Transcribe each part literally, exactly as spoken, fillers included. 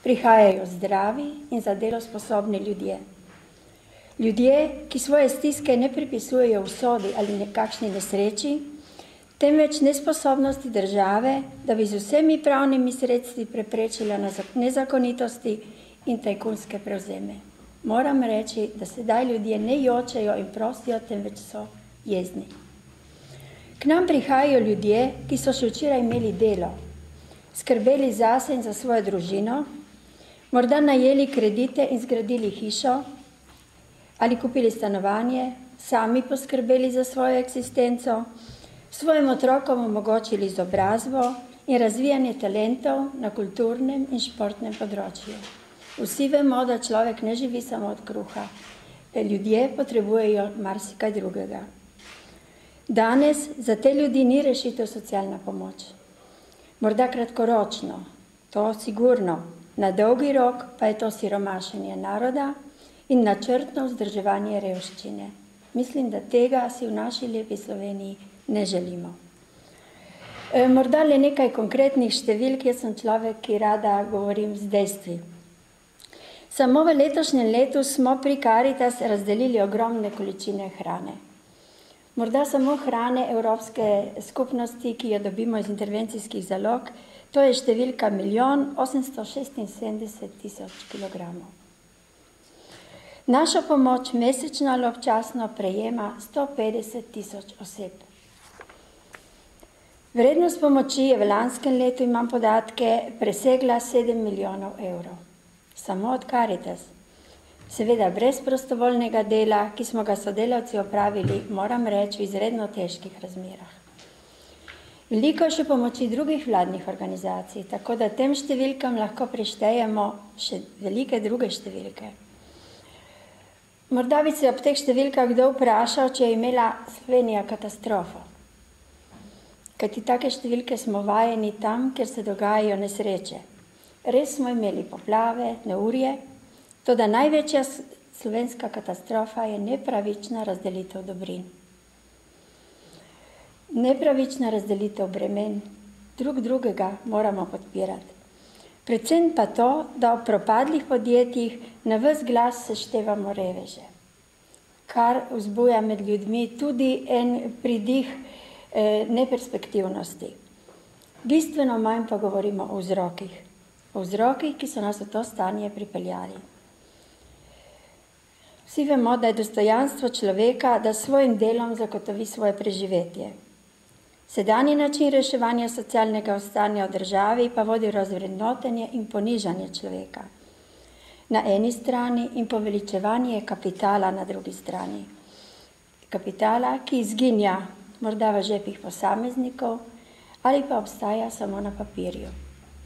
Prihajajo zdravi in za delo sposobni ljudje. Ljudje, ki svoje stiske ne pripisujejo usodi ali nekakšni nesreči, temveč nesposobnosti države, da bi z vsemi pravnimi sredstvi preprečila nezakonitosti in tajkunske prevzeme. Moram reči, da sedaj ljudje ne jočejo in prosijo, temveč so jezni. K nam prihajajo ljudje, ki so še včeraj imeli delo, skrbeli zase in za svojo družino, morda najeli kredite in zgradili hišo ali kupili stanovanje, sami poskrbeli za svojo eksistenco, svojim otrokom omogočili izobrazbo in razvijanje talentov na kulturnem in športnem področju. Vsi vemo, da človek ne živi samo od kruha. Ljudje potrebujejo marsikaj drugega. Danes za te ljudi ni rešitev socialna pomoč. Morda kratkoročno, to sigurno, na dolgi rok pa je to siromašenje naroda in načrtno vzdrževanje revščine. Mislim, da tega si v naši lepi Sloveniji ne želimo. E, morda le nekaj konkretnih številk, jaz sem človek, ki rada govorim z dejstvi. Samo v letošnjem letu smo pri Caritas razdelili ogromne količine hrane. Morda samo hrane Evropske skupnosti, ki jo dobimo iz intervencijskih zalog, to je številka milijon osemsto šestinsedemdeset tisoč kilogramov. Našo pomoč mesečno ali občasno prejema sto petdeset tisoč oseb. Vrednost pomoči je v lanskem letu, imam podatke, presegla sedem milijonov evrov. Samo od Caritas. Seveda brez prostovoljnega dela, ki smo ga sodelavci opravili, moram reči, v izredno težkih razmerah. Veliko je še pomoči drugih vladnih organizacij, tako da tem številkam lahko prištejemo še velike druge številke. Morda bi se ob teh številkah kdo vprašal, če je imela Slovenija katastrofo. Kajti take številke smo vajeni tam, kjer se dogajajo nesreče. Res smo imeli poplave, neurje, toda največja slovenska katastrofa je nepravična razdelitev dobrin. Nepravična razdelitev bremen, drug drugega moramo podpirati. Predvsem pa to, da v propadlih podjetjih na ves glas seštevamo reveže, kar vzbuja med ljudmi tudi en pridih eh, neperspektivnosti. Bistveno manj pa govorimo o vzrokih. O vzrokih, ki so nas v to stanje pripeljali. Vsi vemo, da je dostojanstvo človeka, da s svojim delom zagotovi svoje preživetje. Sedanji način reševanja socialnega stanja v državi pa vodi v razvrednotenje in ponižanje človeka. Na eni strani in poveličevanje kapitala na drugi strani. Kapitala, ki izginja morda v žepih posameznikov ali pa obstaja samo na papirju.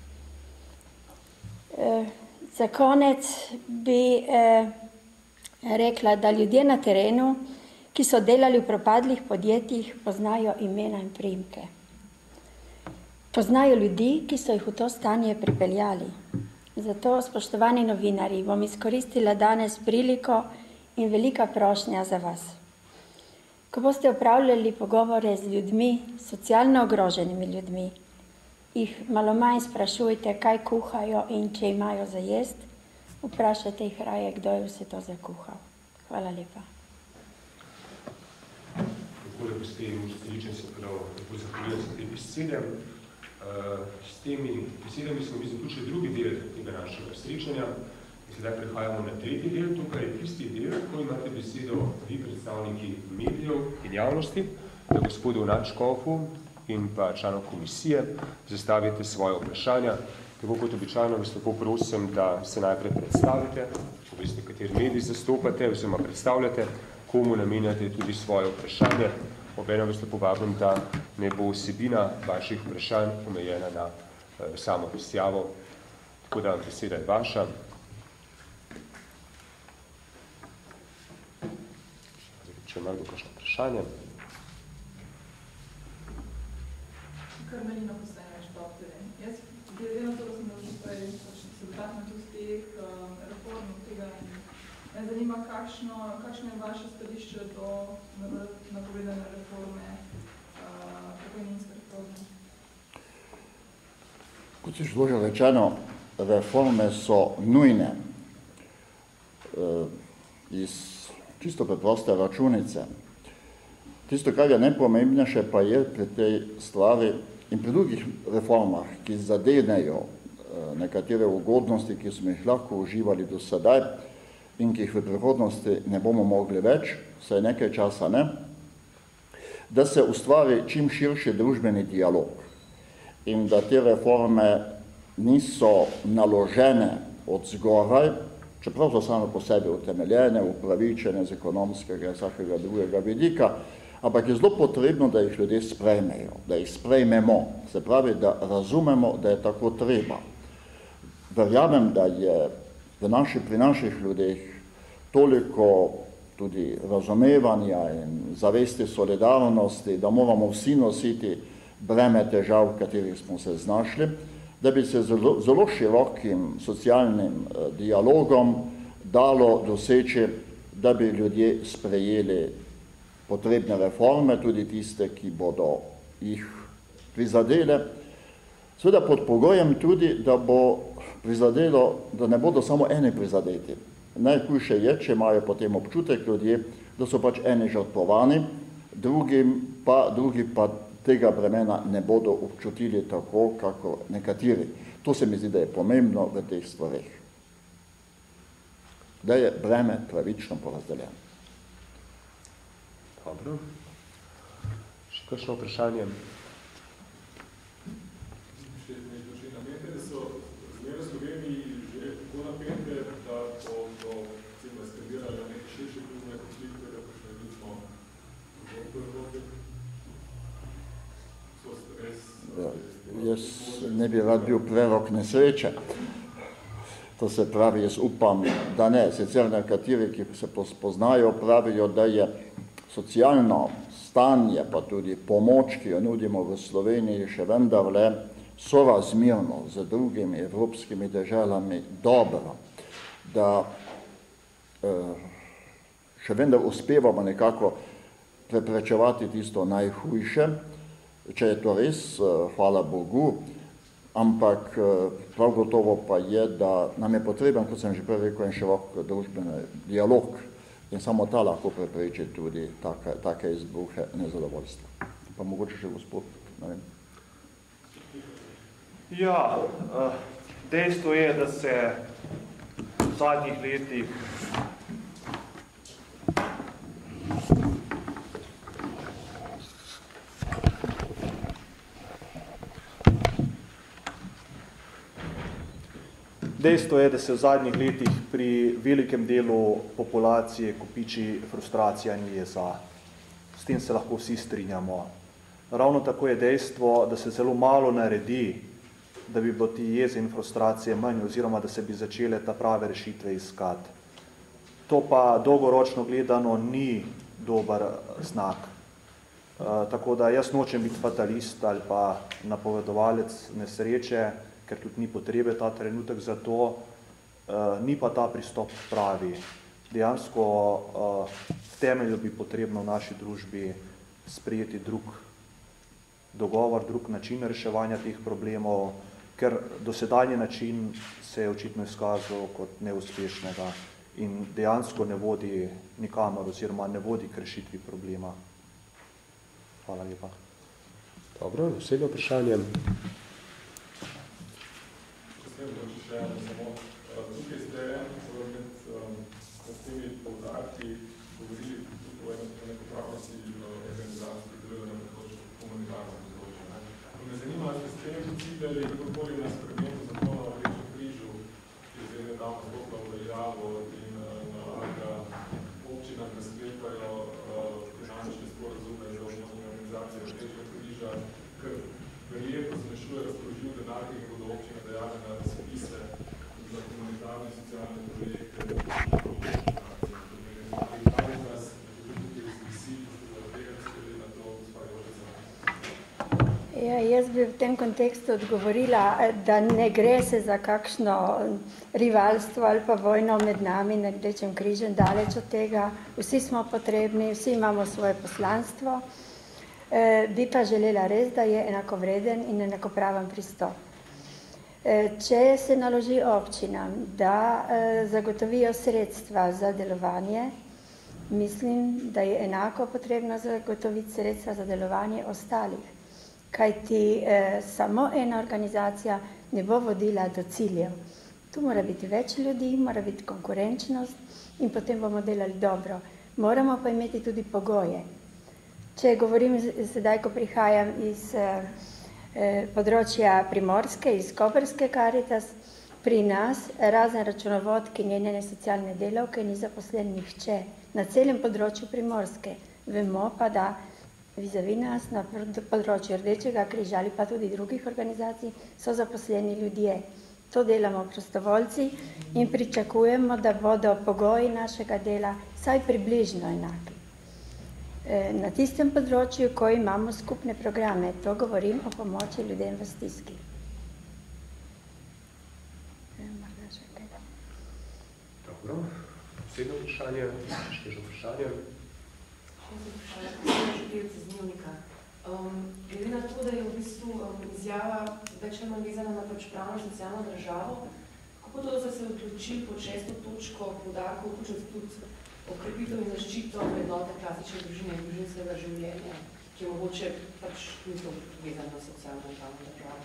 Za konec bi eh, rekla, da ljudje na terenu, ki so delali v propadlih podjetjih, poznajo imena in priimke. Poznajo ljudi, ki so jih v to stanje pripeljali. Zato, spoštovani novinarji, bom izkoristila danes priliko in velika prošnja za vas. Ko boste opravljali pogovore z ljudmi, socialno ogroženimi ljudmi, jih malo manj sprašujte, kaj kuhajo in če imajo za jest, vprašajte jih raje, kdo je vse to zakuhal. Hvala lepa. Takole, gospe Steličen, se prav lepo zahvaljujem za te besede. S temi besedami smo mi zaključili drugi del tega našega srečanja in sedaj prehajamo na tretji del. Tukaj je tisti del, ko imate besedo vi, predstavniki medijev in javnosti, da gospodu Načkofu in pa članov komisije zastavite svoje vprašanja. Tako kot običajno vas lepo prosim, da se najprej predstavite, poveste, kateri medij zastopate oziroma predstavljate, komu namenjate tudi svoje vprašanje. Obenem vas lepo vabim, da ne bo vsebina vaših vprašanj omejena na eh, samo izjavo. Tako da beseda je vaša. Če ima kdo kakšno vprašanje. Karmelina postaje več doktorje. Jaz, glede na to, da sem tukaj se dotaknil tudi teh um, reform tega, me zanima, kakšno, kakšno je vaše stališče do napovedane reforme, uh, pokojninske reforme. Kot je že rečeno, reforme so nujne. Iz čisto preproste računice. Tisto, kar je najpomembnejše, pa je pri tej stvari in pri drugih reformah, ki zadenejo nekatere ugodnosti, ki smo jih lahko uživali do sedaj in ki jih v prihodnosti ne bomo mogli več, vsaj nekaj časa ne, da se ustvari čim širši družbeni dialog in da te reforme niso naložene od zgoraj, čeprav so same po sebi utemeljene, upravičene z ekonomskega in vsakega drugega vidika, ampak je zelo potrebno, da jih ljudje sprejmejo, da jih sprejmemo, se pravi, da razumemo, da je tako treba. Verjamem, da je v naši, pri naših ljudeh toliko tudi razumevanja in zavesti solidarnosti, da moramo vsi nositi breme težav, v katerih smo se znašli, da bi se zelo, zelo širokim socialnim dialogom dalo doseči, da bi ljudje sprejeli potrebne reforme, tudi tiste, ki bodo jih prizadele. Seveda pod pogojem tudi, da bo prizadelo, da ne bodo samo eni prizadeti. Najhujše je, če imajo potem občutek ljudje, da so pač eni žrtvovani, drugi pa, drugi pa tega bremena ne bodo občutili tako, kako nekateri. To se mi zdi, da je pomembno v teh stvareh. Da je breme pravično porazdeljeno. Dobro. Še kakšno vprašanje? Še nekaj namete, da so zmere v Sloveniji že tako napete, da bo skrbirali na neke širše klubne konflikte, da pa še nismo v Evropi. Ja, jaz ne bi rad bil prerok nesreče. To se pravi, jaz upam, da ne. Sicer nekateri, ki se poznajo, pravijo, da je socialno stanje, pa tudi pomoč, ki jo nudimo v Sloveniji, še vendarle sorazmerno z drugimi evropskimi deželami dobro, da še vendar uspevamo nekako preprečevati tisto najhujše. Če je to res, hvala Bogu, ampak prav gotovo pa je, da nam je potreben, kot sem že prej rekel, en širok družbeni dialog in samo ta lahko prepreči tudi take, take izbruhe nezadovoljstva. Pa mogoče še gospod, ne vem. Ja, dejstvo je, da se v zadnjih letih Dejstvo je, da se v zadnjih letih pri velikem delu populacije kopiči frustracija in jeza. S tem se lahko vsi strinjamo. Ravno tako je dejstvo, da se zelo malo naredi, da bi bilo ti jeze in frustracije manj, oziroma da se bi začele ta prave rešitve iskati. To pa dolgoročno gledano ni dober znak. E, tako da jaz nočem biti fatalist ali pa napovedovalec nesreče, ker tudi ni potrebe ta trenutek za to, uh, ni pa ta pristop pravi. Dejansko uh, v temelju bi potrebno v naši družbi sprejeti drug dogovor, drug način reševanja teh problemov, ker dosedanji način se je očitno izkazal kot neuspešnega in dejansko ne vodi nikamor oziroma ne vodi k rešitvi problema. Hvala lepa. Dobro, naslednje vprašanje. Samo, tukaj ste med temi poudarki govorili tudi o enakopravnosti organizacij, ki delujejo na področju humanitarnega področja. Me zanima, ali ste videli kdorkoli na spremembo zakona o Rdečem križu, ki je zdaj nedavno stopila v veljavo in nalaga občinam, da sklepajo finančne sporazume za obnovo organizacije Rdečega križa, ker verjetno zmanjšuje razpoložljiv denar, ki bodo občine dajale na razpise za humanitarne in socialne projekte. Ali nas tukaj visi, da tega skrbeli na to, gospod Jožica? Ja, jaz bi v tem kontekstu odgovorila, da ne gre se za kakšno rivalstvo ali pa vojno med nami na Rdečem križem, daleč od tega. Vsi smo potrebni, vsi imamo svoje poslanstvo. E, bi pa želela res, da je enakovreden in enakopraven pristop. Če se naloži občinam, da zagotovijo sredstva za delovanje, mislim, da je enako potrebno zagotoviti sredstva za delovanje ostalih, kajti samo ena organizacija ne bo vodila do ciljev. Tu mora biti več ljudi, mora biti konkurenčnost in potem bomo delali dobro. Moramo pa imeti tudi pogoje. Če govorim sedaj, ko prihajam iz področja Primorske, iz Koprske Karitas, pri nas razen računovodki in njene socialne delavke ni zaposlen nihče na celem področju Primorske. Vemo pa, da vizavi nas na področju Rdečega križa ali pa tudi drugih organizacij so zaposleni ljudje. To delamo prostovoljci in pričakujemo, da bodo pogoji našega dela vsaj približno enaki. Na tistem področju, ko imamo skupne programe, to govorim o pomoči ljudem v stiski. Dobro, naslednje vprašanje, še že vprašanje. Še se vprašanje, kako je življenci z dnevnika. Glede na to, da je v bistvu izjava več ali manj vezana na pač pravno socialno državo, kako to, da se odločili pod šesto točko poudarkov vključiti tudi okrepitev in zaščito vrednote klasične družine in družinskega življenja, ki je mogoče pač niso vezane na socialno in pravno državo.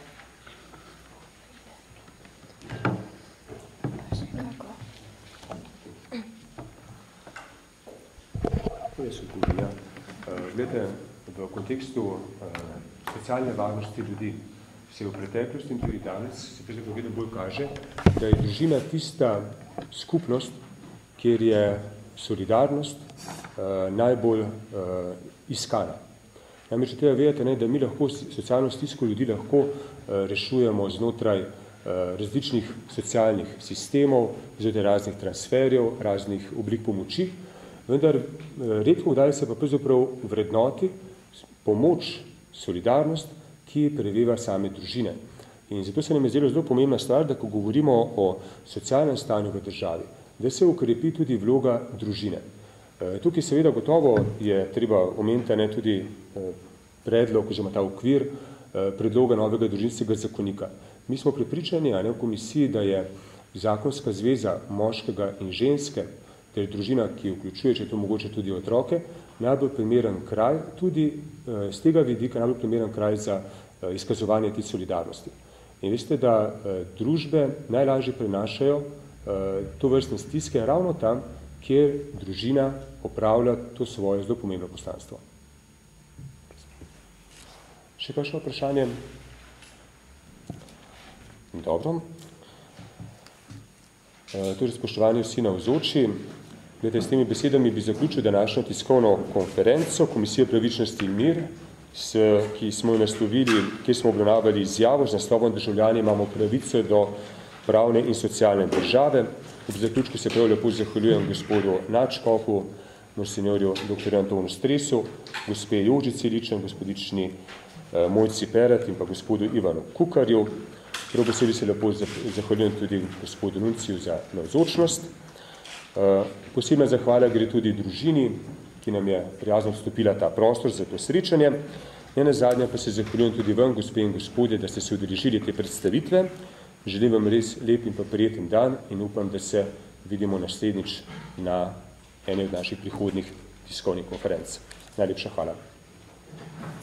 To je super, ja. Glede, v kontekstu socialne varnosti ljudi se v preteklosti in tudi danes se pa vedno bolj kaže, da je družina tista skupnost, kjer je solidarnost uh, najbolj uh, iskana. Namreč treba vedeti, ne, da mi lahko socialno stisko ljudi lahko uh, rešujemo znotraj uh, različnih socialnih sistemov, znotraj raznih transferjev, raznih oblik pomoči, vendar uh, redko kdaj se pa pravzaprav vrednoti pomoč, solidarnost, ki preveva same družine. In zato se nam je zelo zelo pomembna stvar, da ko govorimo o socialnem stanju v državi, da se ukrepi tudi vloga družine. Tukaj seveda gotovo je treba omeniti ne, tudi predlog, oziroma ta okvir predloga novega družinskega zakonika. Mi smo prepričani ne, v komisiji, da je zakonska zveza moškega in ženske, ter družina, ki vključuje, če to mogoče tudi otroke, najbolj primeren kraj, tudi z tega vidika najbolj primeren kraj za izkazovanje te solidarnosti. In veste, da družbe najlažje prenašajo to vrstne stiske ravno tam, kjer družina opravlja to svoje zelo pomembno poslanstvo. Še kakšno vprašanje? Dobro. Torej, spoštovani vsi navzoči, glede s temi besedami bi zaključil današnjo tiskovno konferenco Komisije pravičnosti in mir, s, ki smo jo naslovili, kjer smo obravnavali izjavo z naslovom Državljani imamo pravico do pravne in socialne države. Ob zaključku se prav lepo zahvaljujem gospodu Nadškofu, monsinjorju doktorju Antonu Stresu, gospe Jožici Ličen, gospodični eh, Mojci Perat in pa gospodu Ivanu Kukarju. Prav posebej se lepo zahvaljujem tudi gospodu Nunciju za navzočnost. Eh, posebna zahvala gre tudi družini, ki nam je prijazno vstopila ta prostor za to srečanje. Ne nazadnje pa se zahvaljujem tudi vam, gospe in gospodje, da ste se udeležili te predstavitve. Želim vam res lep in pa prijeten dan in upam, da se vidimo naslednjič na eni od naših prihodnjih tiskovnih konferenc. Najlepša hvala.